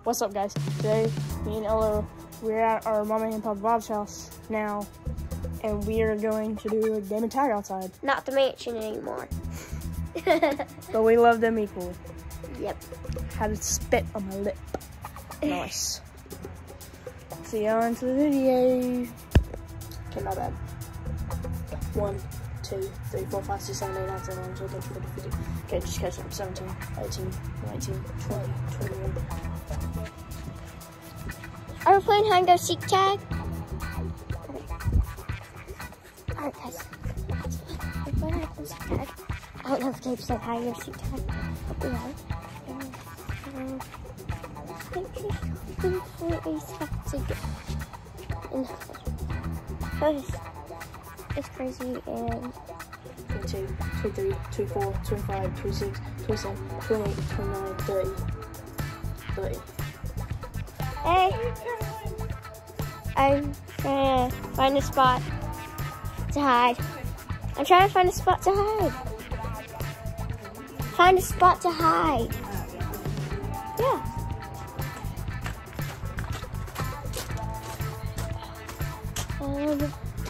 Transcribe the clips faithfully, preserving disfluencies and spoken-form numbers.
What's up, guys? Today, me and Ella, we're at our Mama and Papa Bob's house now, and we are going to do a game of tag outside. Not the mansion anymore. But we love them equally. Yep. Had to spit on my lip. Nice. See y'all into the video. Okay, my bad. One, two, three, four, five, six, seven, eight, nine, ten, eleven, twelve, thirteen, fourteen, fifteen. Okay, just catch up. seventeen, eighteen, nineteen, twenty, twenty-one. Are we playing hide and go seek tag? Alright, guys. We're playing hide and go seek tag. I don't know if Gabe's like hide and go seek tag. But we are. Um, I think she's looking for a spot to get in her. It's crazy and twenty-two, twenty-three, twenty-four, twenty-five, twenty-six, twenty-seven, twenty-eight, twenty-nine, thirty. thirty. Hey! I'm trying to find a spot to hide. I'm trying to find a spot to hide. Find a spot to hide. Yeah. Um,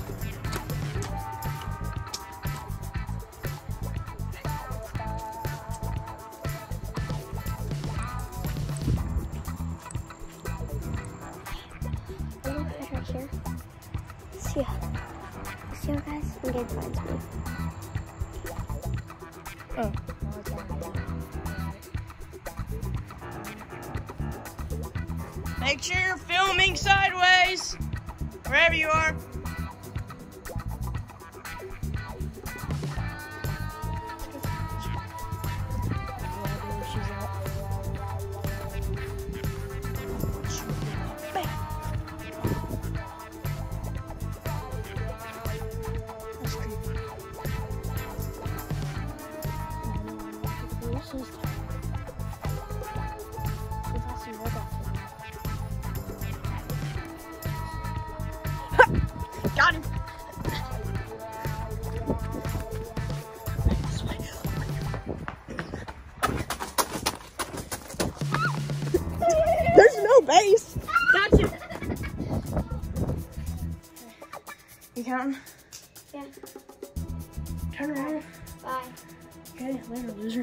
right here. See ya. See ya, guys. And Gabe finds me. Oh. Make sure you're filming sideways, wherever you are. Got him. There's no base. Gotcha. You counting? Yeah. Turn around. Bye. Okay, later, loser.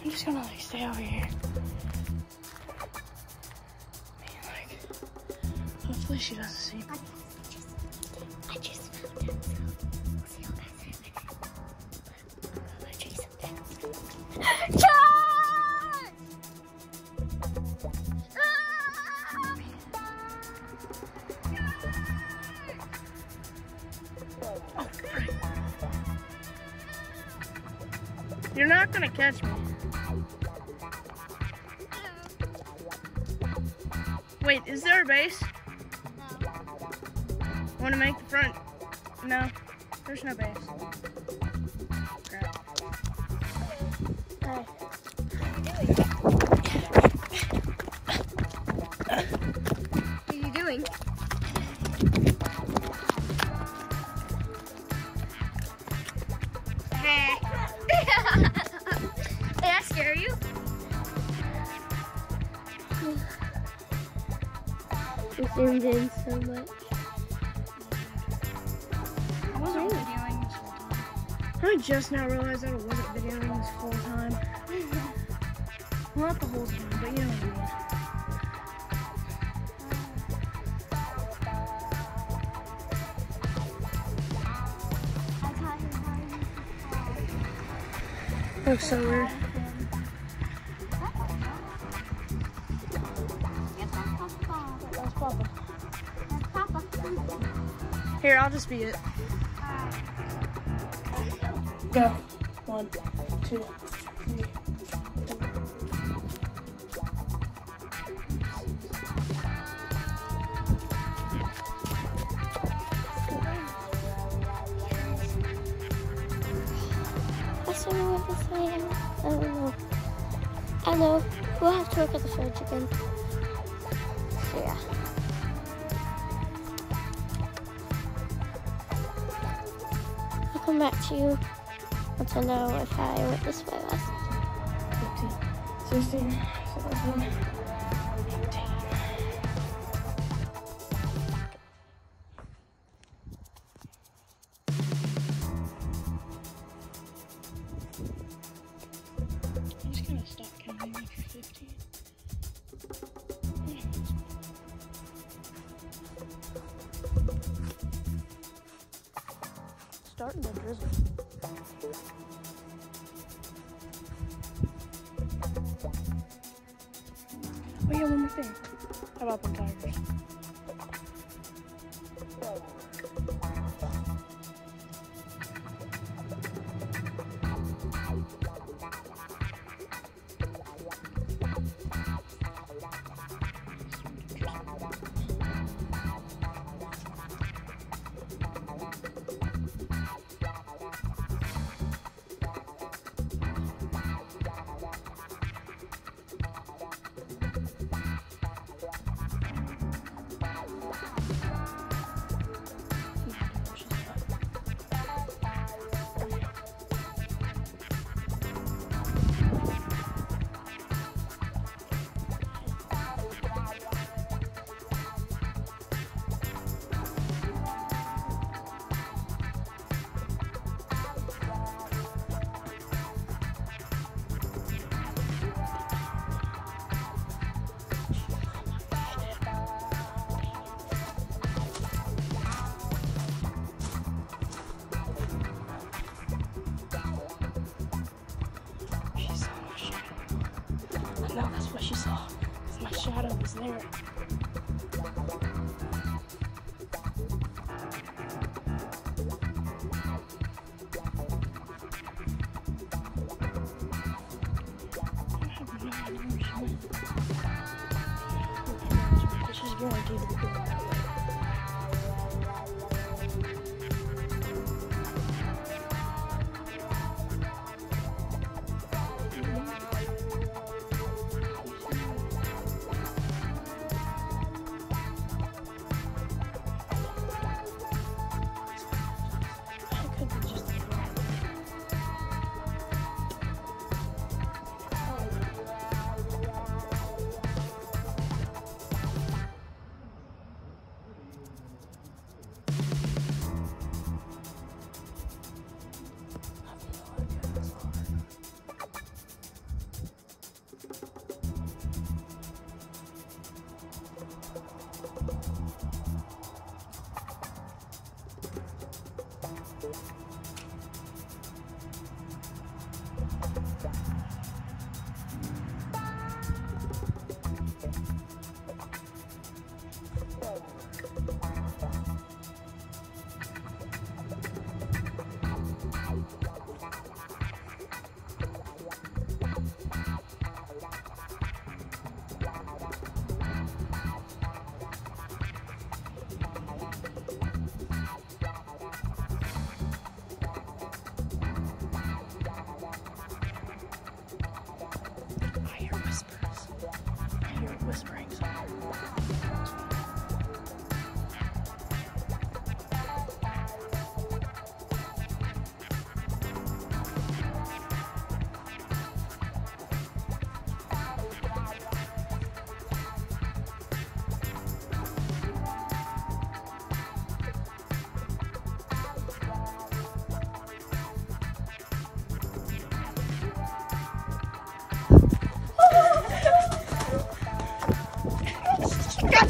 I'm just gonna like stay over here. Man, like, hopefully she doesn't see me. I just found him, so we'll see you guys in a minute. I'm gonna chase him down. Charge! Oh, right. You're not gonna catch me. Wait, is there a base? No. Want to make the front? No, there's no base. Crap. Hey. What are you doing? Hey. Did that scare you? We zoomed in so much. I wasn't videoing this whole time. I just now realized that I wasn't videoing this whole time. Well, not the whole time, but you know what I mean. Looks so weird. That's Papa. Here, I'll just be it. Go. One, two, three. I still know what this way is. I don't know. I know. We'll have to look at the fridge again. So yeah. I'll come back to you once I know if I went this way last. fifteen, sixteen, seventeen, eighteen. I'm just gonna stop counting after fifteen. Starting to drizzle. Oh yeah, one more thing. How about them tigers? No, that's what she saw. My shadow was there. She's guaranteed to be doing that.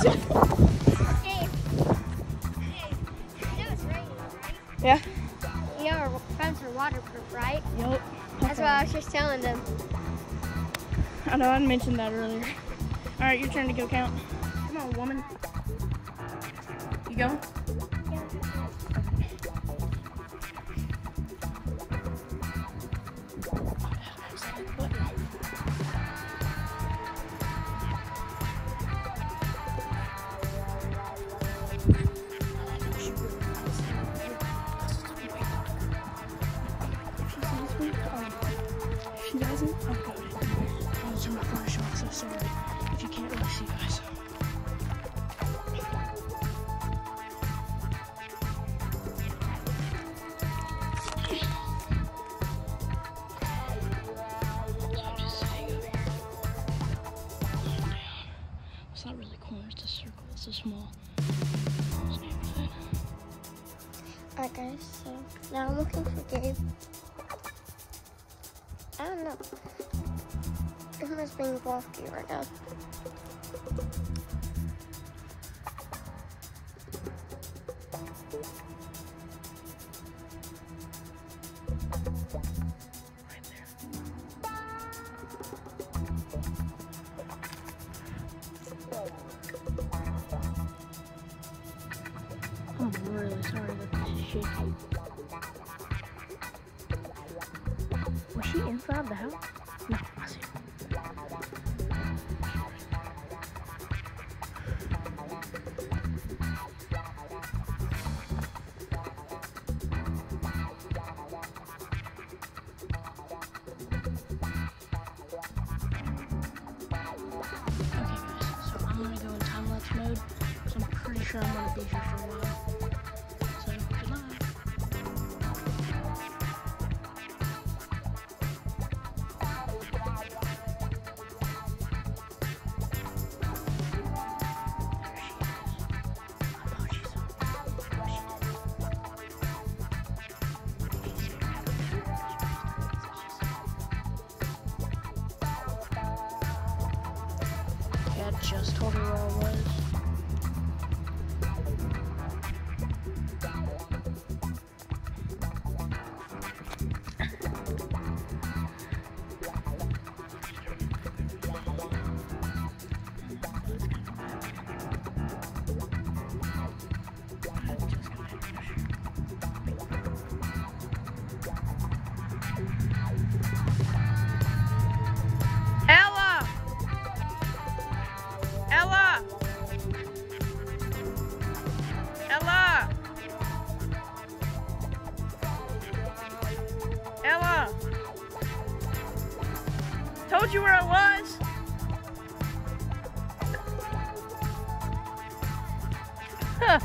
Hey, hey, you know it's raining, right? Yeah? You know our phones are waterproof, right? Yup. That's what I was just telling them. I know, I mentioned that earlier. All right, your turn to go count. Come on, woman. You going? She doesn't? Oh, God. Oh, turn my flash on. I'm so sorry if you can't really see, guys. So I'm just sitting over here. Calm down. It's not really a corner, it's a circle. It's so small. What's the name of it? Alright guys, so now I'm looking for Gabe. I don't know. Him is being blocky right now. Right there. I'm really sorry that this is shaky. Was she inside the house? No, I see her. Okay guys, so I'm gonna go in time-lapse mode, so I'm pretty sure I'm gonna be here for a while. So, good luck. I just told her where I was. Ella! Ella! Ella! Ella! Told you where I was! Huh.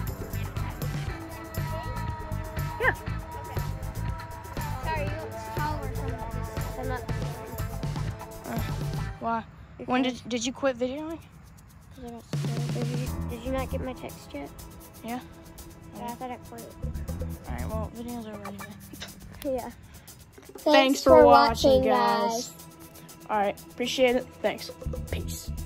Yeah. Sorry, you look taller than I'm not. Uh, why? When did did you quit videoing? Did you, did you not get my text yet? Yeah. Yeah, I thought I quit. Alright, well, video's over anyway. Yeah. Thanks, for, for watching, watching, guys. Alright, appreciate it. Thanks. Peace.